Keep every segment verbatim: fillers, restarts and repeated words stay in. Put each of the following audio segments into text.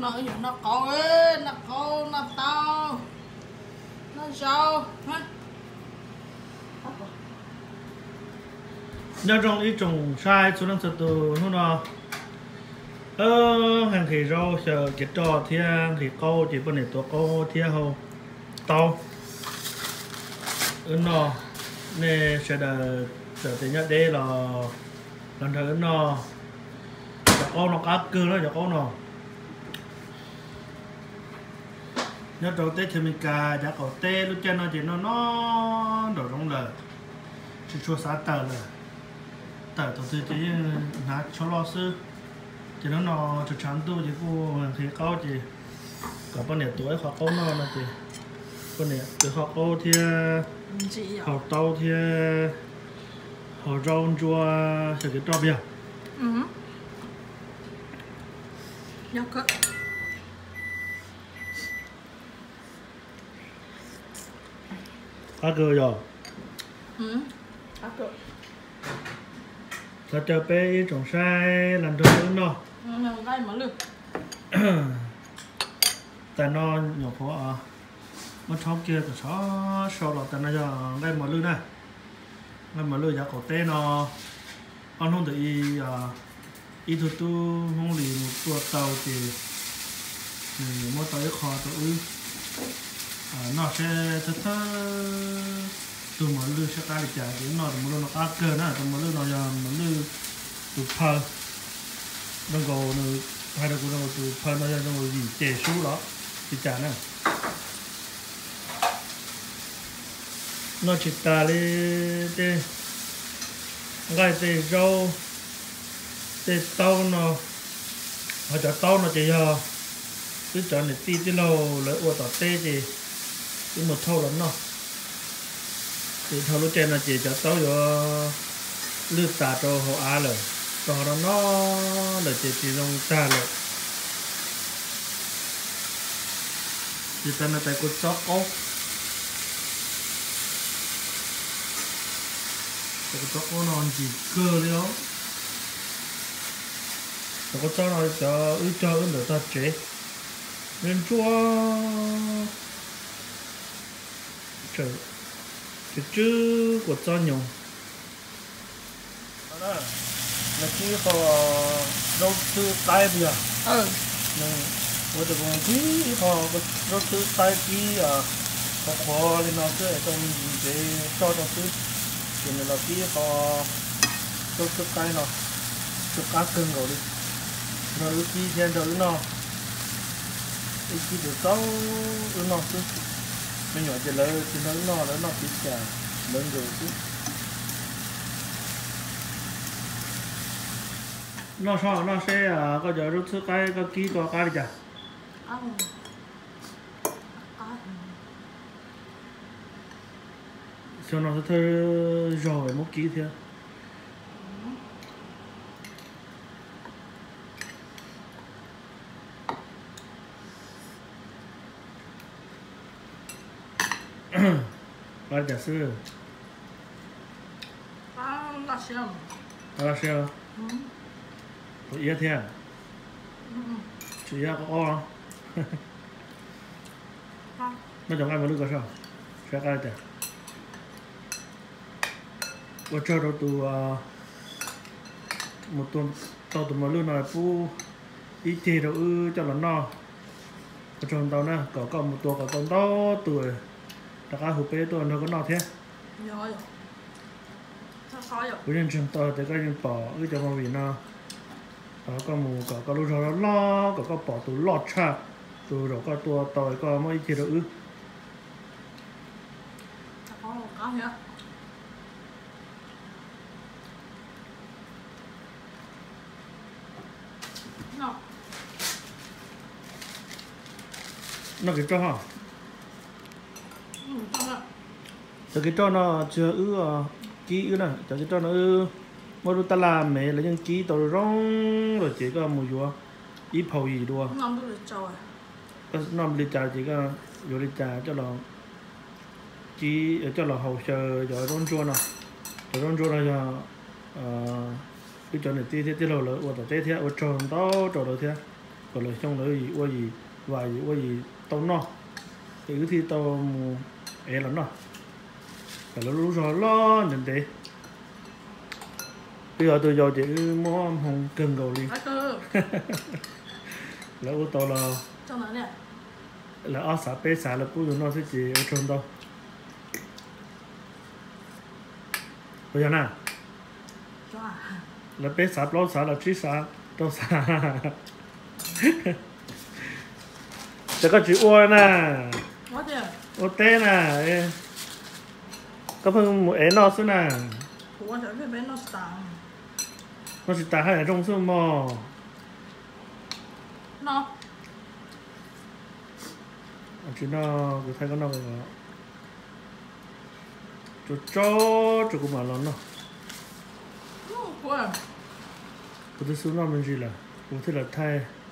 nó nó có ấy nó có nó tao nó sao hả nhớ trong ý trồng sai số lượng từ nó nó ờ hàng thì rau sợ cái trò thiên thì câu chỉ bên nàyตัวcâu thiên hồ tàu nó nè sẽ là sẽ thì nhớ đây là lần thứ nó cho câu nó cá cưa đó cho câu nó nhớ đầu tết thì mình cà giá cầu tết lúc trên nó chỉ nó nó đổ trong lời chỉ chua sát tờ là tờ tổ tư chỉ nát cho lo sư chỉ nó nó cho chán tu chỉ cô thì câu chỉ cả bên này tuổi họ câu nó là chỉ bên này từ họ câu thì họ tàu thì họ rau chua sẽ cái trò bia ừ nhớ cơ cá cưa rồi ừ cá cưa ta chờ bé trồng sai làm được nó nó gai mà lư tại nó nhỏ phố à nó chó kia từ chó sau đó tại nó giờ gai mà lư này gai mà lư giá cổ tê nó con không tự y à y thu tu không lì một tua tàu thì mua tới kho tự nó sẽ thật thật từ mà lư sẽ cá được chả thì nó từ mà nó cá cơ nữa từ mà lư nó giờ mà lư từ phơi nó gồ nó hay là cũng nó từ phơi nó giờ nó gì chè sú đó thì chả nè nó chỉ ta lên đây gai tê rau tê tàu nó họ cho tàu nó chỉ giờ cứ chọn để ti tí lâu lấy ô tỏ tê thì cái một thâu lắm nó thì thâu lúc trên là chỉ cho tàu vô lướt tà cho họ á rồi còn đó nó là chỉ chỉ dùng ta rồi thì ta là tại cột chót ốc cái cột chót nó chỉ cơ đấy đó cái cột chót nó cho ứ cho ứ được ta chế nên chua trời cái chữ của cho nhung đó là chỉ có rau thứ tai bây giờ ừ nên tôi được một tí họ rau thứ tai tí à có khó lên nó cứ trong cái cho nó thứ thì là tí họ rau thứ tai nó thứ cá cưng rồi đi nó ước chi thêm rồi nó ước chi được sáu ước nó chứ mấy nhỏ chỉ lấy chỉ lấy nó lấy nó tí chả lớn rồi chứ nó sao nó sẽ có giờ rút thứ cái cái ký có cái gì chả sao nó sẽ rồi một ký thế ba giả sư à là sao là sao có ý thế à chỉ ra có o nó chẳng ai mà được có sao sẽ cái gì có cho đâu từ một tuần tàu từ mà luôn này phu ý thì đâu ư cho nó no có tròn tàu nè có còn một tuần có con tàu tuổi đặc biệt hụt bê tuần nó có no thế rồi sao sao rồi cái nhân trường tàu thì cái nhân bỏ cái cho mà vì nó có có một có có lúc rồi nó lo có có bỏ từ lọt cha từ rồi có tua tỏi có mấy chỉ được ư có có thế nó nó cái cho hả ừ cho cái cho nó chưa ư kỹ ư nè cho cái cho nó ư mà ta làm mẹ là những kỹ tàu rong rồi chỉ có một vua ít phao gì đua nằm được trời cái nằm đi trà chỉ có vô đi trà cho nó chỉ cho nó hậu chờ rồi rong chua nè rồi rong chua là giờ cái chỗ này tí tí tí lâu rồi ở tây thế ở tròn đó tròn đâu thế còn là trong đó gì qua gì vài gì qua gì tao no thì cứ thi tao mù é lắm nó phải là lúc rồi lo nên thế bây giờ tôi giờ chỉ mua hồng cần cầu đi Ai cơ. là ô tô là Trong đó nè. là ở xã bé xã là cũng nó sẽ chỉ ở trong đâu bây giờ nè Cho à. là bé xã lo xã là chỉ xã đâu xãจะก็จีอ้วนน่ะ Có chưa? โอเต้น่ะเอ้ก็เพิ่งหมูเอ๋นอซึ่งน่ะ Ủa trời cái bé nó tặng. มันสิตาให้ตรงซึ่งมอ Nó. อันที่นอกูไทยก็นอกก็จุดจ้อจุดกูมาแล้วเนาะ Nó quên. กูจะซื้อนอมันจีละกูที่ละไทย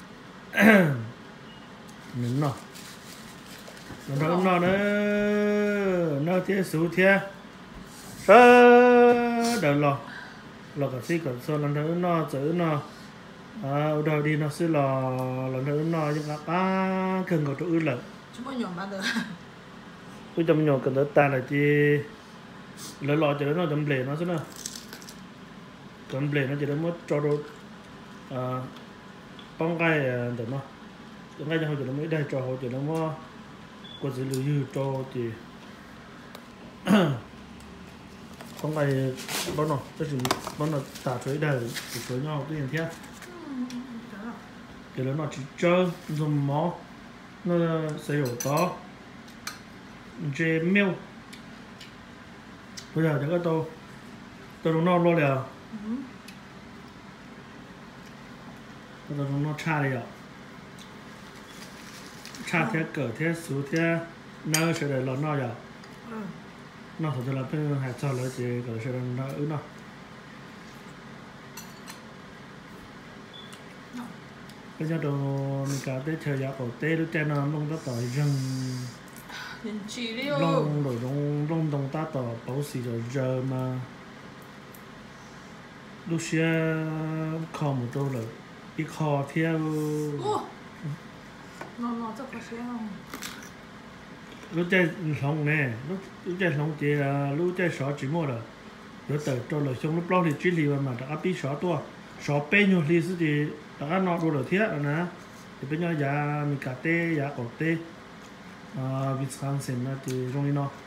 หนึ่งเนาะแล้วเราเนาะเนอะเนาะที่สูเทียเสเดี๋ยวรอเราก็สิก่อนส่วนเราเนาะเจอเนาะอ่าเราดีเนาะซื้อรอเราเนาะยังกับป้าเกินกว่าตัวอื่นเลย Chúng có nhổn bao giờ. tôi chấm nhỏ cần tới ta là chi lấy lọ cho nó chấm bể nó xem nào chấm bể nó chỉ đến mất cho đồ à bông gai để nó bông gai cho họ chỉ nó mới đây cho họ chỉ nó mua có gì lưu dư cho thì bông gai bông nào cái gì bông nào tả chuối đây thì chuối nhau cái gì thế thì nó chỉ chơi dùng mó nó sẽ hiểu có dê miêu bây giờ cho cái tô tô đúng non luôn rồi tô đúng non cha đi ạ cha thế cỡ thế số thế nơi sẽ để lon no giờ nó phải là cái hạt cho lấy thì cỡ sẽ là nó ứ nó bây giờ đồ mình cả tới chờ giá cổ tê lúc trên nó lông nó tỏi rừng Nhìn chỉ đi ơi. lông rồi lông lông đồng ta tỏ bảo xì rồi giờ mà lúc xưa kho một đô rồi đi kho theo Ủa. Nó nó chắc có xe không? lúc chơi sống nè lúc lúc chơi sống thì lúc chơi sọ chỉ mua rồi rồi từ cho lời xong lúc đó thì chỉ lì mà đã bị sọ tua sọ pe nhiều lì thì đã nó đồ được thiết rồi nè thì bây giờ giá mình cả tê giá cổ tê Wisconsin thì trong đi nó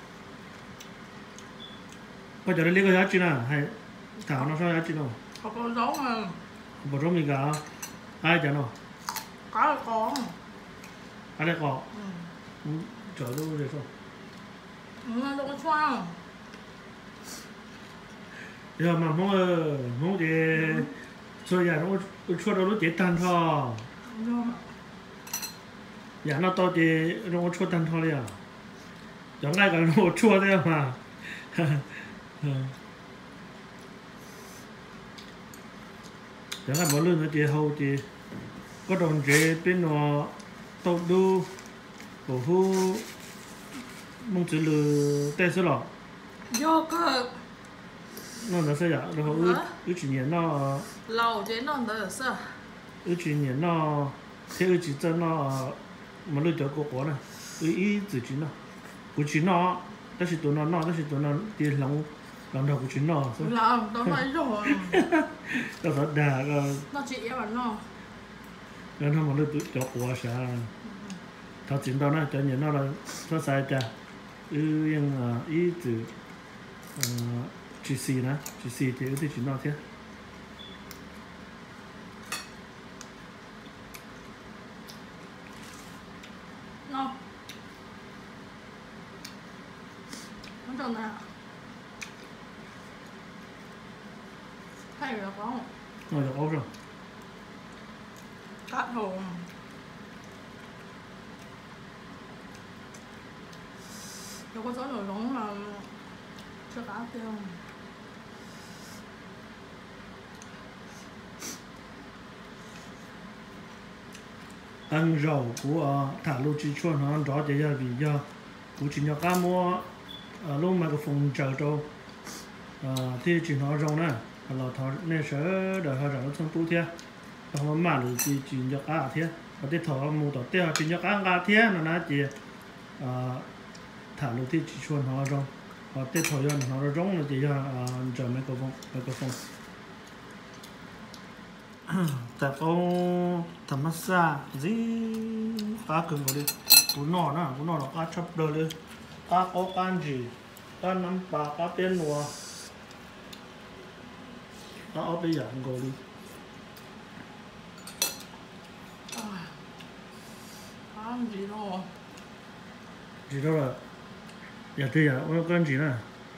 có giờ đây lấy cái giá trị nào hay thảo nó sao giá trị nào Có con giống mà. bộ trong mình cả ai chả nó Có là con. ai đây có Ừ. chờ đâu để sao Ừ, nó đâu có xoang. giờ mà mong mong thì rồi giờ nó cho đâu nó chết tan thôi Nhưng mà giờ nó to thì nó cho tan thôi à chẳng ngay cả nó chua thế mà chẳng hạn mỗi lần nó chỉ hầu thì có đồng chế bên nó tàu đu bổ hu mong chữ lừa tê số lọ vô cơ. nó nó sẽ giả rồi ư ư chỉ nhớ nó Lâu chế nó đỡ sợ. ư chỉ nhớ nó thế ư chỉ chân nó mà lừa cho cô có này ư ý chỉ chỉ nó của chỉ nó đó là tụi nó nó đó là tụi nó tiền lòng lòng đầu của chỉ nó Làm tao nói rồi. đó là đà rồi Nó chỉ em bảo nó. nó nó mà lừa tụi cho cô sao thao chính đó nó cho nhớ nó là nó sai cha ư yên ý từ chỉ xì nè chỉ xì thì ư thì chỉ nó thế Nó. Nó tròn nào. Hay là có. nó được ốp rồi Cắt hồn. Đâu có gió nổi giống mà chưa cá tiêu. ăn rau của thả lô chỉ chuan nó ăn rõ để ra vì do của chỉ nhỏ cá mua lúc mà cái phòng chờ cho thì chỉ nó rau nè là thọ nên sợ đợi họ rau trong túi thế không mà được chỉ chỉ cho cá thế có thể thở mù tỏ tiêu chỉ cho cá cá thế nó nói chỉ thả lụt thì chỉ chuồn họ trong họ tết thổi cho nó rong là chỉ cho chờ mấy cái phong mấy cái phongแต่ก็ธรรมชาติgì cá cứng vào đi cú nọ nè cú nọ là cá chắp đời đi cá có cá gì cá nấm pà cá tiên mùa cá ốc bây giờ ngồi đi cá gì đâu gì đâu là giờ thì à có con gì nè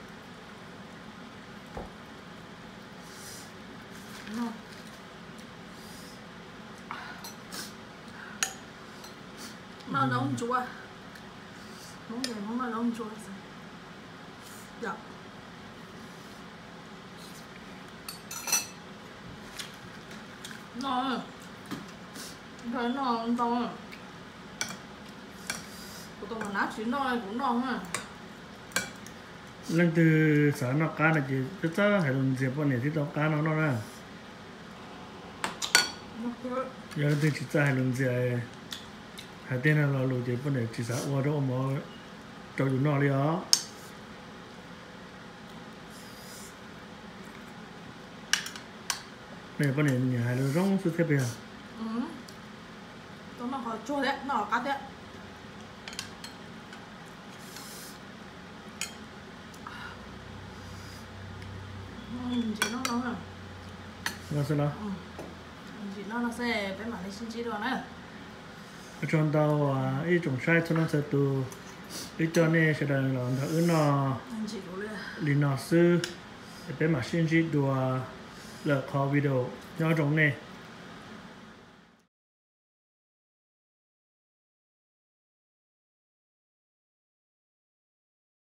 nó nóng chua món gì món nó nóng chua dạ nó thấy nó to của tôi mà nát chín nó cũng ngon à lần từ sáng nó cá là chỉ rất là hay dùng dẹp bọn này thì tao cá nó nó ra giờ từ chỉ ra hay dùng dẹp hai tên là lò dẹp bọn này chỉ sáng qua đó mà trâu dùng nó đi đó này bọn này nhà hay là rong sự thép bây giờ ừ tôi nó có chua đấy nó có cắt đấy chỉ nó nó nó sẽ nó chỉ nó nó sẽ phải mà lấy xin chỉ rồi nè trong tàu ít trồng sai cho nó sẽ từ ít cho nên sẽ là nó thử nó đi nó sư để mà xin chỉ đùa là khó video nhỏ trong này